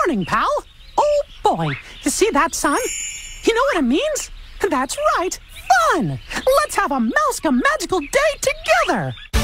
morning, pal. Oh, boy. You see that, son? You know what it means? That's right. Fun. Let's have a Mouseka magical day together.